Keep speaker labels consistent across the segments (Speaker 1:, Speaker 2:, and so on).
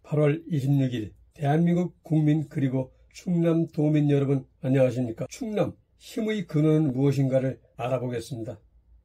Speaker 1: 8월 26일 대한민국 국민 그리고 충남 도민 여러분 안녕하십니까. 충남 힘의 근원은 무엇인가를 알아보겠습니다.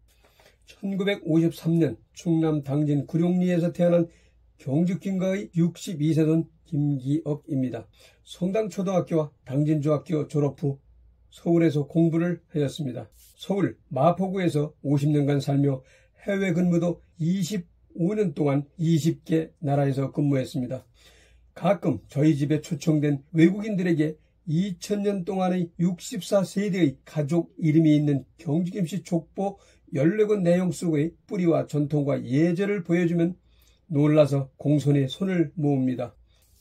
Speaker 1: 1953년 충남 당진 구룡리에서 태어난 경주김가의 62세던 김기억입니다. 성당초등학교와 당진중학교 졸업 후 서울에서 공부를 하였습니다. 서울 마포구에서 50년간 살며 해외 근무도 25년 동안 20개 나라에서 근무했습니다. 가끔 저희 집에 초청된 외국인들에게 2000년 동안의 64세대의 가족 이름이 있는 경주김씨 족보 14권 내용 속의 뿌리와 전통과 예절을 보여주면 놀라서 공손히 손을 모읍니다.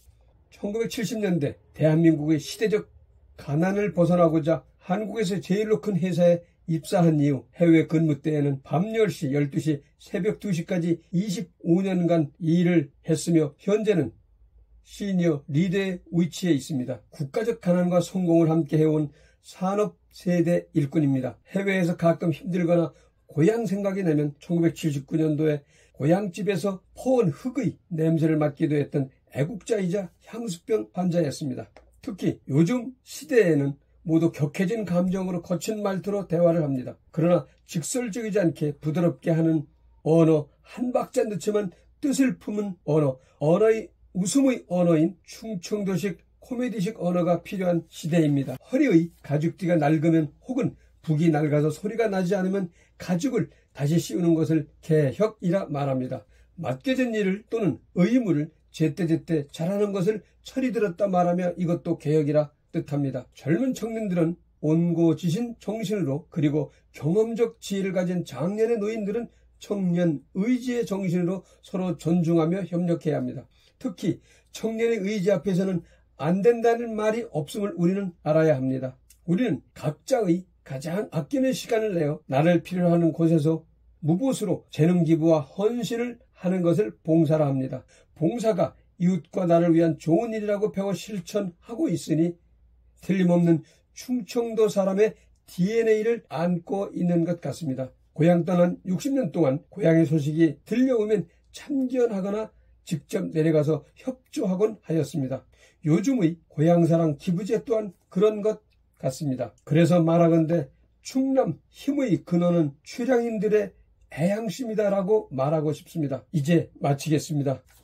Speaker 1: 1970년대 대한민국의 시대적 가난을 벗어나고자 한국에서 제일로 큰 회사에 입사한 이후 해외 근무 때에는 밤 10시, 12시, 새벽 2시까지 25년간 일을 했으며 현재는 시니어 리더의 위치에 있습니다. 국가적 가난과 성공을 함께 해온 산업세대 일꾼입니다. 해외에서 가끔 힘들거나 고향 생각이 나면 1979년도에 고향집에서 퍼온 흙의 냄새를 맡기도 했던 애국자이자 향수병 환자였습니다. 특히 요즘 시대에는 모두 격해진 감정으로 거친 말투로 대화를 합니다. 그러나 직설적이지 않게 부드럽게 하는 언어, 한 박자 늦지만 뜻을 품은 언어의 웃음의 언어인 충청도식 코미디식 언어가 필요한 시대입니다. 허리의 가죽띠가 낡으면 혹은 북이 낡아서 소리가 나지 않으면 가죽을 다시 씌우는 것을 개혁이라 말합니다. 맡겨진 일을 또는 의무를 제때제때 잘하는 것을 철이 들었다 말하며 이것도 개혁이라 뜻합니다. 젊은 청년들은 온고지신 정신으로 그리고 경험적 지혜를 가진 장년의 노인들은 청년 의지의 정신으로 서로 존중하며 협력해야 합니다. 특히 청년의 의지 앞에서는 안 된다는 말이 없음을 우리는 알아야 합니다. 우리는 각자의 가장 아끼는 시간을 내어 나를 필요로 하는 곳에서 무보수로 재능 기부와 헌신을 하는 것을 봉사라 합니다. 봉사가 이웃과 나를 위한 좋은 일이라고 배워 실천하고 있으니 틀림없는 충청도 사람의 DNA를 안고 있는 것 같습니다. 고향 떠난 60년 동안 고향의 소식이 들려오면 참견하거나 직접 내려가서 협조하곤 하였습니다. 요즘의 고향사랑 기부제 또한 그런 것 같습니다. 그래서 말하건대 충남 힘의 근원은 출향인들의 애향심이다라고 말하고 싶습니다. 이제 마치겠습니다.